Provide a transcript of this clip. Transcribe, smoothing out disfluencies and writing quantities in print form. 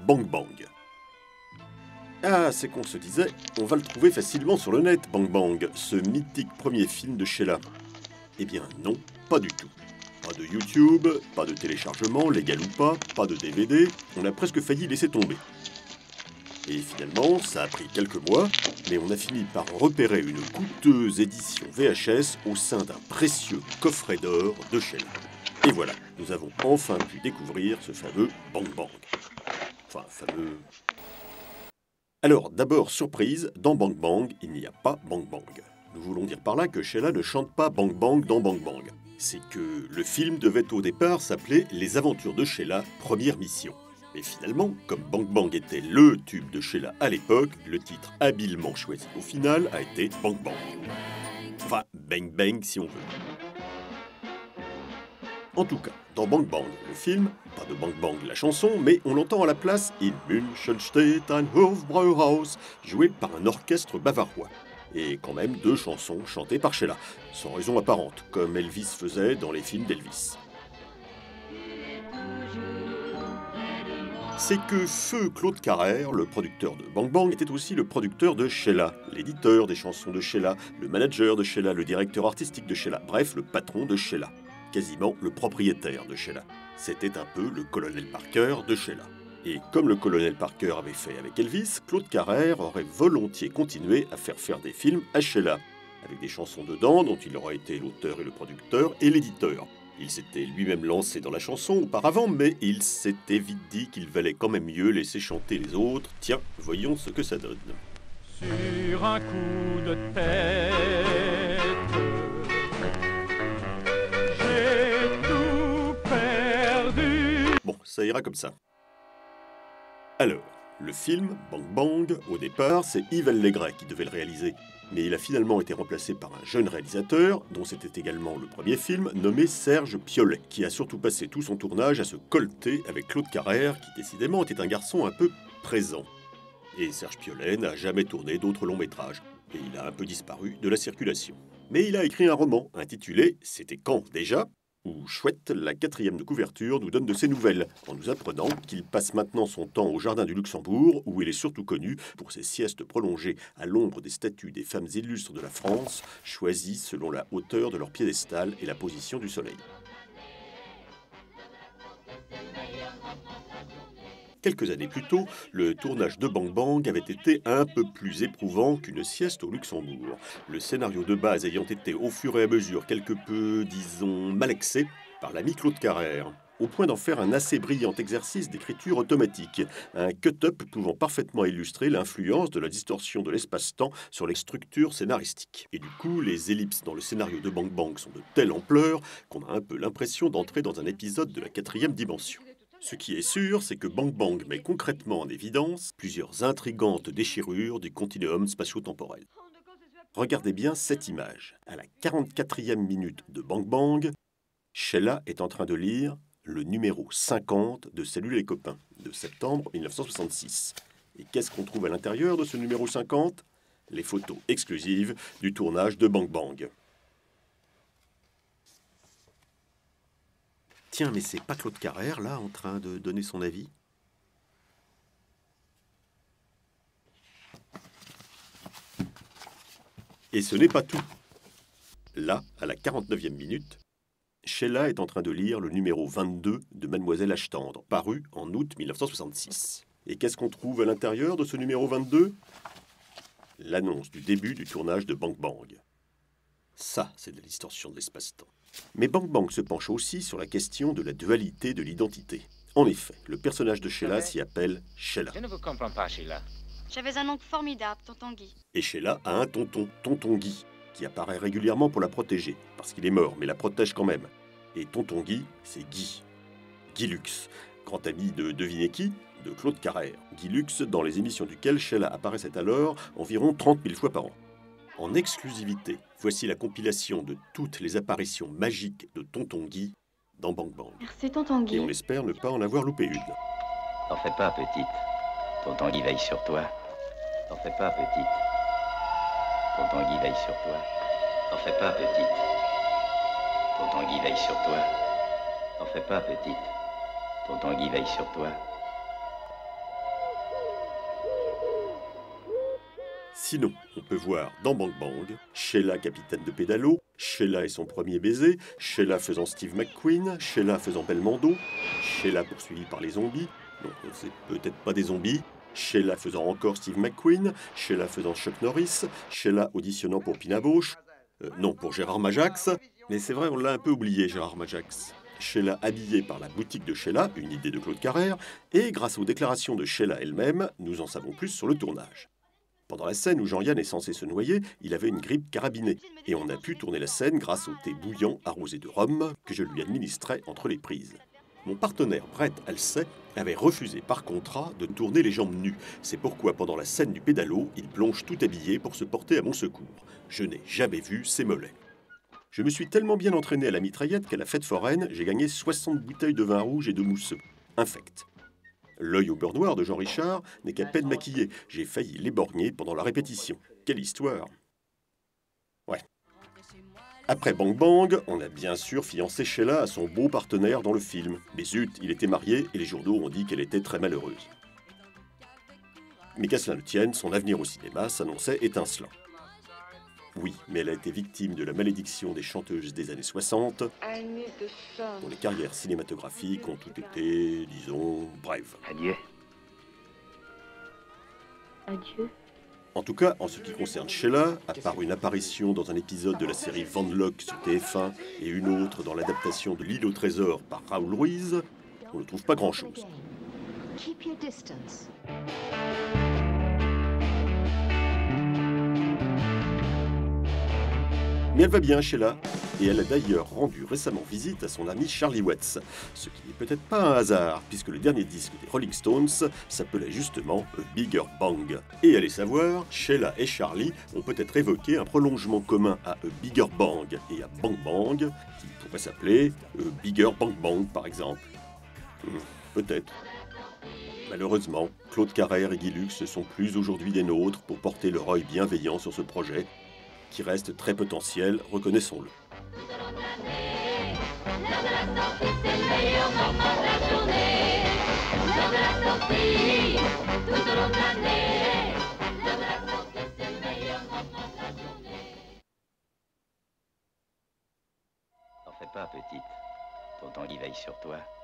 Bang Bang. Ah, c'est qu'on se disait, on va le trouver facilement sur le net, Bang Bang, ce mythique premier film de Sheila. Eh bien non, pas du tout. Pas de YouTube, pas de téléchargement, légal ou pas, pas de DVD, on a presque failli laisser tomber. Et finalement, ça a pris quelques mois, mais on a fini par repérer une coûteuse édition VHS au sein d'un précieux coffret d'or de Sheila. Et voilà, nous avons enfin pu découvrir ce fameux Bang Bang. Enfin, fameux... Alors, d'abord, surprise, dans Bang Bang, il n'y a pas Bang Bang. Nous voulons dire par là que Sheila ne chante pas Bang Bang dans Bang Bang. C'est que le film devait au départ s'appeler Les Aventures de Sheila, première mission. Mais finalement, comme Bang Bang était LE tube de Sheila à l'époque, le titre habilement choisi au final a été Bang Bang. Enfin, Bang Bang si on veut. En tout cas, dans Bang Bang, le film, pas de Bang Bang la chanson, mais on l'entend à la place In München steht ein Hofbräuhaus, joué par un orchestre bavarois. Et quand même 2 chansons chantées par Sheila, sans raison apparente, comme Elvis faisait dans les films d'Elvis. C'est que feu Claude Carrère, le producteur de Bang Bang, était aussi le producteur de Sheila, l'éditeur des chansons de Sheila, le manager de Sheila, le directeur artistique de Sheila, bref, le patron de Sheila. Quasiment le propriétaire de Sheila. C'était un peu le colonel Parker de Sheila. Et comme le colonel Parker avait fait avec Elvis, Claude Carrère aurait volontiers continué à faire des films à Sheila, avec des chansons dedans dont il aurait été l'auteur et le producteur et l'éditeur. Il s'était lui-même lancé dans la chanson auparavant, mais il s'était vite dit qu'il valait quand même mieux laisser chanter les autres. Tiens, voyons ce que ça donne. Sur un coup de tête, j'ai tout perdu. Bon, ça ira comme ça. Alors, le film, Bang Bang, au départ, c'est Yves Allégret qui devait le réaliser. Mais il a finalement été remplacé par un jeune réalisateur, dont c'était également le premier film, nommé Serge Piolet, qui a surtout passé tout son tournage à se colleter avec Claude Carrère, qui décidément était un garçon un peu présent. Et Serge Piolet n'a jamais tourné d'autres longs métrages, et il a un peu disparu de la circulation. Mais il a écrit un roman intitulé « C'était quand déjà ?» où Chouette, la 4e de couverture, nous donne de ses nouvelles, en nous apprenant qu'il passe maintenant son temps au Jardin du Luxembourg, où il est surtout connu pour ses siestes prolongées à l'ombre des statues des femmes illustres de la France, choisies selon la hauteur de leur piédestal et la position du soleil. Quelques années plus tôt, le tournage de Bang Bang avait été un peu plus éprouvant qu'une sieste au Luxembourg. Le scénario de base ayant été au fur et à mesure quelque peu, disons, malaxé par l'ami Claude Carrère, au point d'en faire un assez brillant exercice d'écriture automatique, un cut-up pouvant parfaitement illustrer l'influence de la distorsion de l'espace-temps sur les structures scénaristiques. Et du coup, les ellipses dans le scénario de Bang Bang sont de telle ampleur qu'on a un peu l'impression d'entrer dans un épisode de la 4e dimension. Ce qui est sûr, c'est que Bang Bang met concrètement en évidence plusieurs intrigantes déchirures du continuum spatio-temporel. Regardez bien cette image. À la 44e minute de Bang Bang, Sheila est en train de lire le numéro 50 de Salut les copains, de septembre 1966. Et qu'est-ce qu'on trouve à l'intérieur de ce numéro 50 ? Les photos exclusives du tournage de Bang Bang. Tiens, mais c'est pas Claude Carrère, là, en train de donner son avis ? Et ce n'est pas tout. Là, à la 49e minute, Sheila est en train de lire le numéro 22 de Mademoiselle Ashtendre, paru en août 1966. Et qu'est-ce qu'on trouve à l'intérieur de ce numéro 22 ? L'annonce du début du tournage de Bang Bang. Ça, c'est de la distorsion de l'espace-temps. Mais Bang Bang se penche aussi sur la question de la dualité de l'identité. En effet, le personnage de Sheila s'y appelle Sheila. Je ne vous comprends pas, Sheila. J'avais un oncle formidable, tonton Guy. Et Sheila a un tonton, tonton Guy, qui apparaît régulièrement pour la protéger, parce qu'il est mort, mais la protège quand même. Et tonton Guy, c'est Guy. Guy Lux, grand ami de devinez qui ? De Claude Carrère. Guy Lux, dans les émissions duquel Sheila apparaissait alors environ 30 000 fois par an. En exclusivité, voici la compilation de toutes les apparitions magiques de tonton Guy dans Bang Bang. Merci, tonton Guy. Et on espère ne pas en avoir loupé une. T'en fais pas, petite. Tonton Guy veille sur toi. T'en fais pas, petite. Tonton Guy veille sur toi. T'en fais pas, petite. Tonton Guy veille sur toi. T'en fais pas, petite. Tonton Guy veille sur toi. Sinon, on peut voir dans Bang Bang, Sheila capitaine de pédalo, Sheila et son premier baiser, Sheila faisant Steve McQueen, Sheila faisant Belmondo, Sheila poursuivie par les zombies, donc c'est peut-être pas des zombies, Sheila faisant encore Steve McQueen, Sheila faisant Chuck Norris, Sheila auditionnant pour Pina Bausch, non pour Gérard Majax, mais c'est vrai on l'a un peu oublié Gérard Majax. Sheila habillée par la boutique de Sheila, une idée de Claude Carrère, et grâce aux déclarations de Sheila elle-même, nous en savons plus sur le tournage. Pendant la scène où Jean-Yann est censé se noyer, il avait une grippe carabinée, et on a pu tourner la scène grâce au thé bouillant arrosé de rhum que je lui administrais entre les prises. Mon partenaire Brett Halsey avait refusé par contrat de tourner les jambes nues. C'est pourquoi pendant la scène du pédalo, il plonge tout habillé pour se porter à mon secours. Je n'ai jamais vu ses mollets. Je me suis tellement bien entraîné à la mitraillette qu'à la fête foraine, j'ai gagné 60 bouteilles de vin rouge et de mousseux. Infect. L'œil au beurre noir de Jean Richard n'est qu'à peine maquillé. J'ai failli l'éborgner pendant la répétition. Quelle histoire! Ouais. Après Bang Bang, on a bien sûr fiancé Sheila à son beau partenaire dans le film. Mais zut, il était marié et les journaux ont dit qu'elle était très malheureuse. Mais qu'à cela ne tienne, son avenir au cinéma s'annonçait étincelant. Oui, mais elle a été victime de la malédiction des chanteuses des années 60, dont les carrières cinématographiques ont toutes été, disons, brèves. Adieu. Adieu. En tout cas, en ce qui concerne Sheila, à part une apparition dans un épisode de la série Van Locke sur TF1 et une autre dans l'adaptation de L'île au trésor par Raoul Ruiz, on ne trouve pas grand-chose. Keep your distance. Mais elle va bien, Sheila, et elle a d'ailleurs rendu récemment visite à son ami Charlie Watts, ce qui n'est peut-être pas un hasard, puisque le dernier disque des Rolling Stones s'appelait justement A Bigger Bang. Et allez savoir, Sheila et Charlie ont peut-être évoqué un prolongement commun à A Bigger Bang et à Bang Bang, qui pourrait s'appeler A Bigger Bang Bang par exemple. Peut-être. Malheureusement, Claude Carrère et Guy Lux ne sont plus aujourd'hui des nôtres pour porter leur œil bienveillant sur ce projet, qui reste très potentiel, reconnaissons-le. T'en fais pas, petite. Ton Tanguy veille sur toi.